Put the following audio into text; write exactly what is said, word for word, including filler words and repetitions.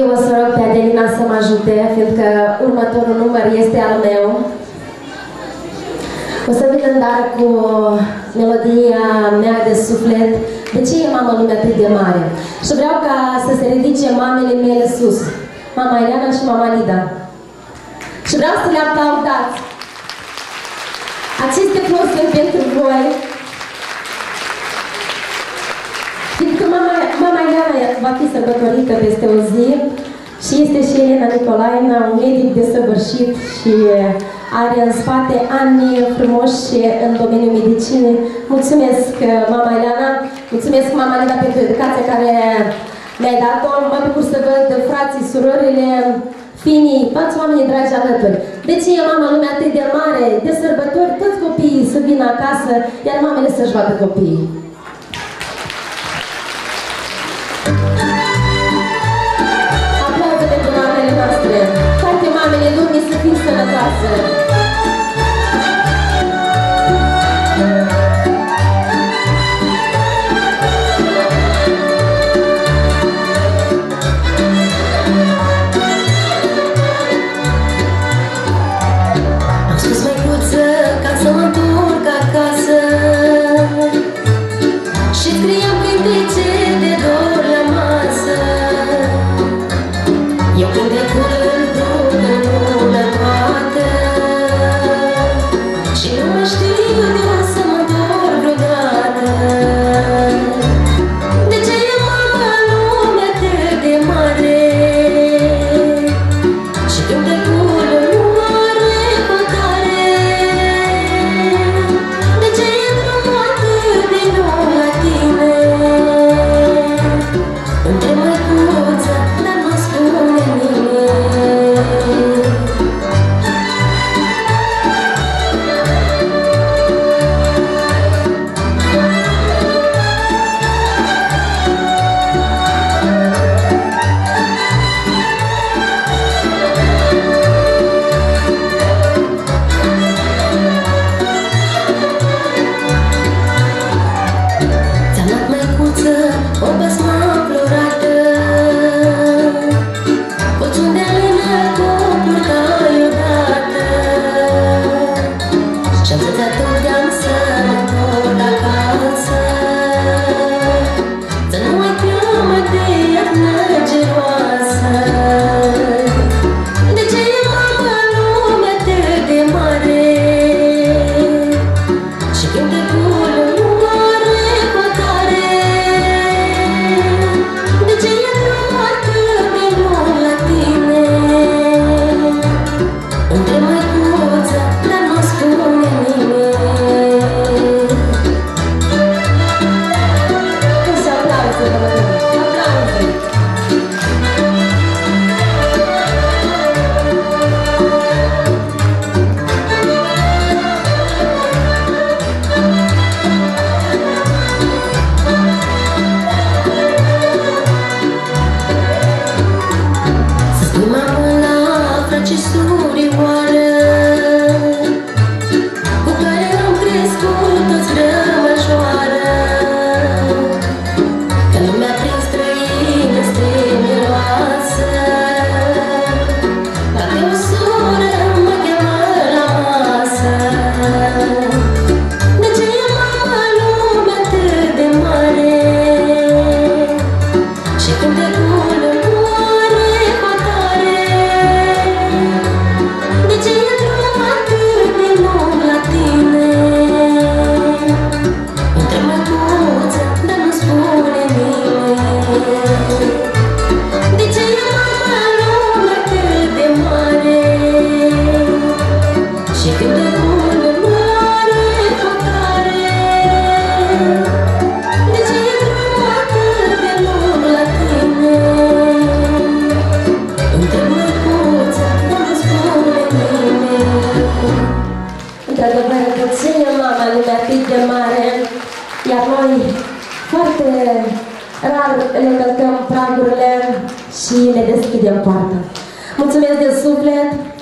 Eu o să rog pe Adelina să mă ajute, fiindcă următorul număr este al meu. O să vin în dar cu melodia mea de suflet, De ce e mama lumea atât de mare? Și vreau ca să se ridice mamele mele sus. Mama Ileana și mama Lida. Și vreau să le aplaudați. Aceste flori sunt pentru voi. Fiindcă mama, mama Ileana va fi sărbătorită peste o zi și este și Elena Nicolaina, un medic desăvârșit și are în spate ani frumoși în domeniul medicinei. Mulțumesc, mama Ileana, mulțumesc, mama Lida, pentru educația care mi-ai dat-o. Mă bucur să văd frații, surorile, finii, toți oamenii dragi alături. De ce e mama lumea atât de mare, de sărbători, toți copiii să vină acasă, iar mamele să-și vadă copiii. Aplauze pentru mamele noastre. Toate mamele lumii să fie sănătoase. Iar noi foarte rar le călcăm pragurile și le deschidem poarta. Mulțumesc de suflet!